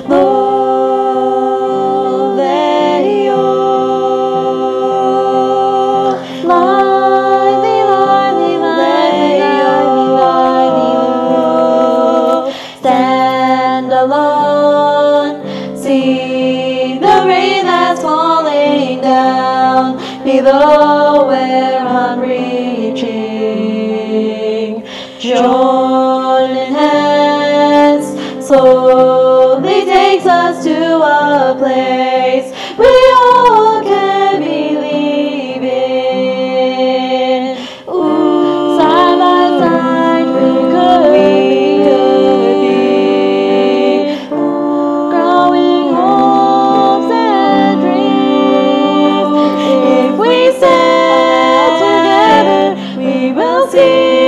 lo, le, yo. Lively, lively, lively, lively, lo. Stand alone, see the rain that's falling down below where I'm reaching. Joining hands slowly takes us to a place we all can believe in. Ooh, side by side we could be growing hopes and dreams. If we stand together, we will see.